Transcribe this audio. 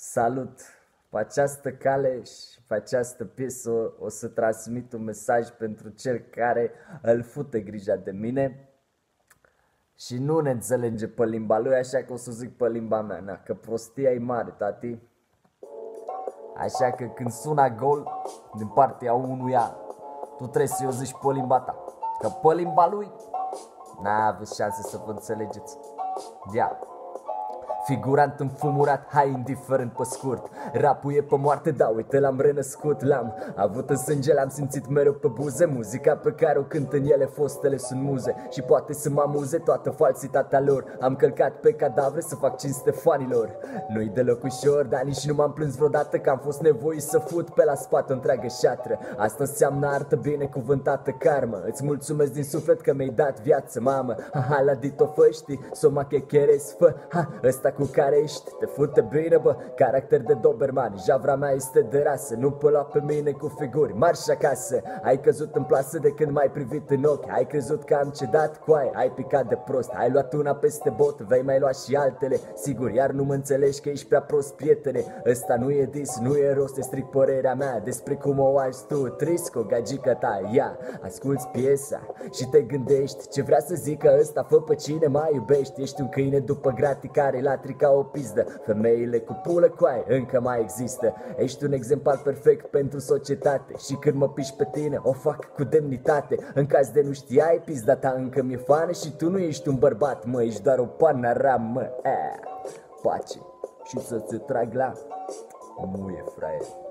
Salut! Pe această cale și pe această piesă o să transmit un mesaj pentru cel care îl fute grija de mine și nu ne înțelege pe limba lui, așa că o să zic pe limba mea, na, că prostia e mare, tati. Așa că când suna gol din partea unuia, tu trebuie să-i o zici pe limba ta, că pe limba lui n-aveți șanse să vă înțelegeți. Ia. Figurant înfumurat, hai indiferent pe scurt. Rapul e pe moarte, da, uite l-am renăscut. L-am avut în sânge, l-am simțit mereu pe buze. Muzica pe care o cânt în ele, fostele sunt muze. Și poate să mă amuze toată falsitatea lor. Am călcat pe cadavre să fac cinste fanilor. Nu-i deloc ușor, dar nici nu m-am plâns vreodată că am fost nevoit să fut pe la spate o întreagă șatră. Asta înseamnă artă binecuvântată karmă. Îți mulțumesc din suflet că mi-ai dat viață, mamă. Ha, la dito fă, știi, soma che quieres fă. Ha, ăsta cu care ești, te fute bine, bă. Caracter de Doberman, javra mea este de rasă. Nu pă lua pe mine cu figuri, marș acasă. Ai căzut în plasă de când m-ai privit în ochi. Ai crezut că am cedat, coaie, ai picat de prost. Ai luat una peste bot, vei mai lua și altele. Sigur, iar nu mă înțelegi că ești prea prost, prietene. Ăsta nu e dis, nu e rost, e strict părerea mea despre cum o alți tu, Trisco, gagica ta. Ia, asculți piesa și te gândești ce vrea să zică ăsta, fă pe cine mai iubești. Ești un câine după gratii care latri ca o pizdă. Femeile cu pulă, coaie, încă mai există. Ești un exemplar perfect pentru societate. Și când mă piși pe tine, o fac cu demnitate. În caz de nu știai, pizda ta încă mi-e fană. Și tu nu ești un bărbat, mă, ești doar o panara, mă. Pace. Și să-ți trag la muie, fraier.